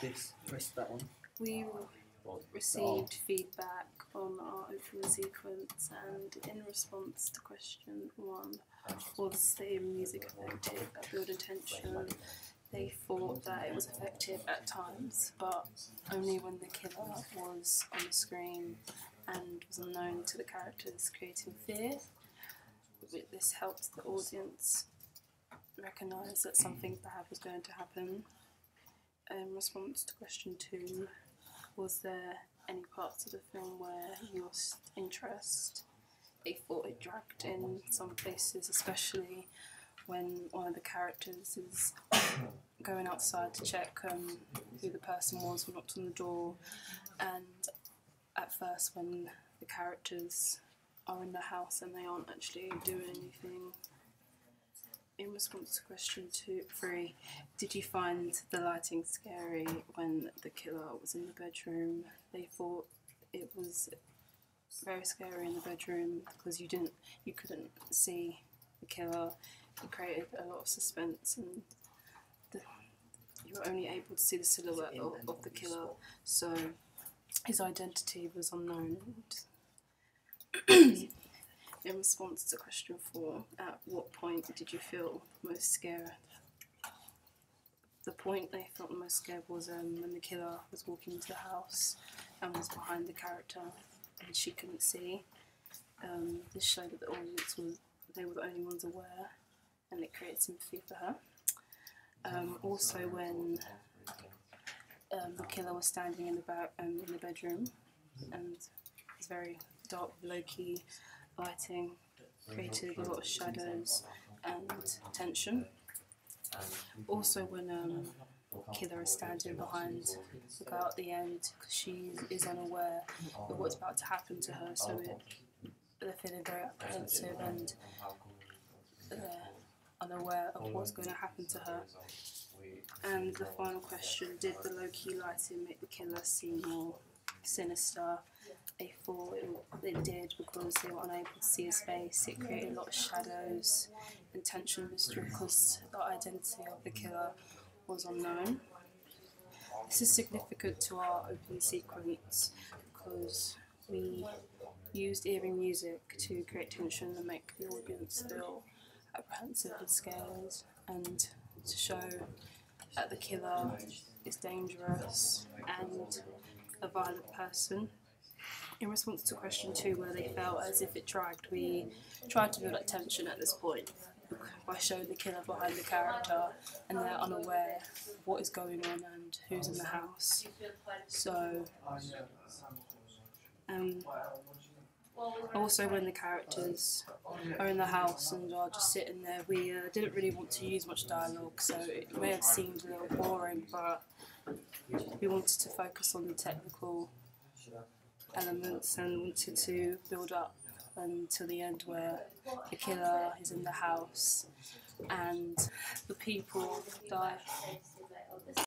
this, press that one. We received feedback on our opening sequence, and in response to question 1, was the music effective at building tension? They thought that it was effective at times, but only when the killer was on the screen and was unknown to the characters, creating fear. This helped the audience recognise that something bad was going to happen. In response to question 2, was there any parts of the film where you lost interest? They thought it dragged in some places, especially when one of the characters is going outside to check who the person was who knocked on the door, and at first when the characters are in the house and they aren't actually doing anything. In response to question 3, did you find the lighting scary when the killer was in the bedroom? They thought it was very scary in the bedroom because you couldn't see the killer. It created a lot of suspense, and you were only able to see the silhouette of the killer, so his identity was unknown. In response to question 4, at what point did you feel most scared? The point they felt the most scared was when the killer was walking into the house and was behind the character and she couldn't see. This showed that the audience they were the only ones aware, and it created sympathy for her. Also when the killer was standing in the bedroom, and it's very dark, low-key lighting, created a lot of shadows and tension. Also when killer is standing behind the girl at the end, because she is unaware of what's about to happen to her, so they're feeling very apprehensive and unaware of what's going to happen to her. And the final question, did the low-key lighting make the killer seem more sinister? They thought it did because they were unable to see his face. It created a lot of shadows and tension and mystery because the identity of the killer was unknown. This is significant to our opening sequence because we used eerie music to create tension and make the audience feel apprehensive and scared, and to show that the killer is dangerous and a violent person. In response to question 2, where they felt as if it dragged, we tried to build up tension at this point by showing the killer behind the character and they're unaware of what is going on and who's in the house. So, also when the characters are in the house and are just sitting there, we didn't really want to use much dialogue, so it may have seemed a little boring, but we wanted to focus on the technical elements and wanted to build up until the end where the killer is in the house and the people die.